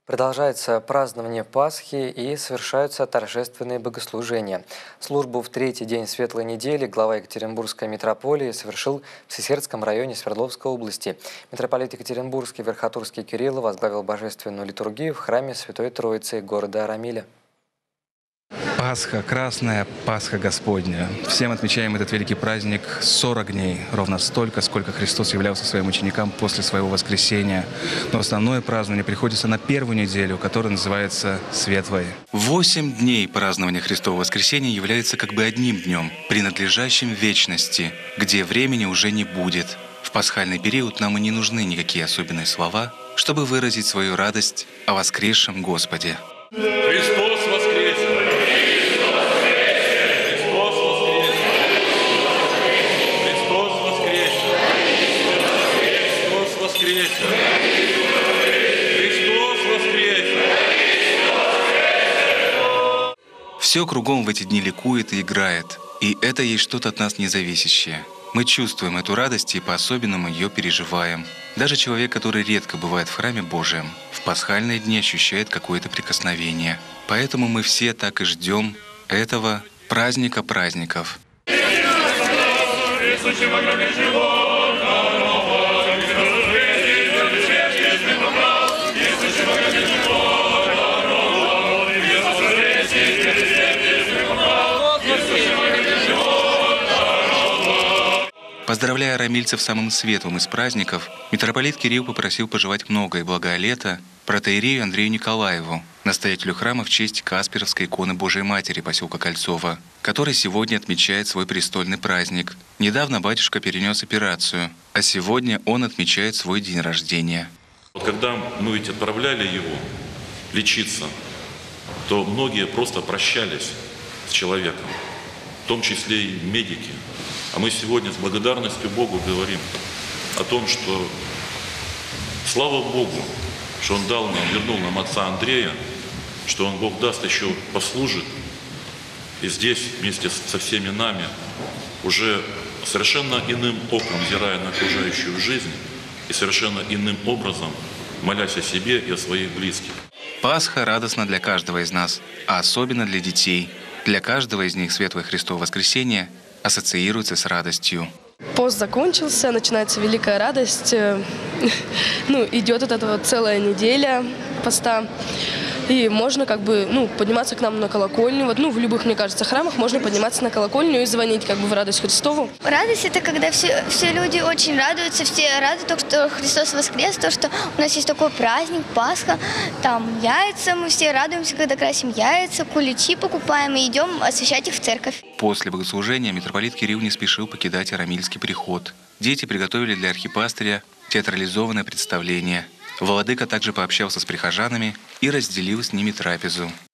Продолжается празднование Пасхи и совершаются торжественные богослужения. Службу в третий день Светлой недели глава Екатеринбургской митрополии совершил в Сесердском районе Свердловской области. Митрополит Екатеринбургский Верхотурский Кирилл возглавил божественную литургию в храме Святой Троицы города Арамиля. Пасха Красная, Пасха Господня. Всем отмечаем этот великий праздник 40 дней, ровно столько, сколько Христос являлся своим ученикам после своего воскресения. Но основное празднование приходится на первую неделю, которая называется Светлой. 8 дней празднования Христового воскресения является как бы одним днем, принадлежащим вечности, где времени уже не будет. В пасхальный период нам и не нужны никакие особенные слова, чтобы выразить свою радость о воскресшем Господе. Христос воскресе! Христос воскресе! Христос воскресе! Христос воскресе! Христос воскресе! Все кругом в эти дни ликует и играет, и это есть что-то от нас независящее. Мы чувствуем эту радость и по-особенному ее переживаем. Даже человек, который редко бывает в храме Божьем, в пасхальные дни ощущает какое-то прикосновение. Поэтому мы все так и ждем этого праздника праздников. Поздравляя арамильцев самым светлым из праздников, митрополит Кирилл попросил пожелать много и благое лето протоиерею Андрею Николаеву, настоятелю храма в честь Касперовской иконы Божией Матери поселка Кольцово, который сегодня отмечает свой престольный праздник. Недавно батюшка перенес операцию, а сегодня он отмечает свой день рождения. Вот когда мы ведь отправляли его лечиться, то многие просто прощались с человеком, в том числе и медики. А мы сегодня с благодарностью Богу говорим о том, что слава Богу, что Он дал нам, вернул нам отца Андрея, что Он, Бог даст, еще послужит. И здесь вместе со всеми нами, уже совершенно иным оком взирая на окружающую жизнь и совершенно иным образом молясь о себе и о своих близких. Пасха радостна для каждого из нас, а особенно для детей. Для каждого из них Светлое Христово воскресение ассоциируется с радостью. Пост закончился, начинается великая радость. Идет вот эта вот целая неделя поста. И можно подниматься к нам на колокольню. В любых, мне кажется, храмах можно подниматься на колокольню и звонить в радость Христову. Радость – это когда все люди очень радуются, все рады, то, что Христос воскрес, то, что у нас есть такой праздник, Пасха, там яйца, мы все радуемся, когда красим яйца, куличи покупаем и идем освящать их в церковь. После богослужения митрополит Кирилл не спешил покидать Арамильский приход. Дети приготовили для архипастыря театрализованное представление. Владыка также пообщался с прихожанами и разделил с ними трапезу.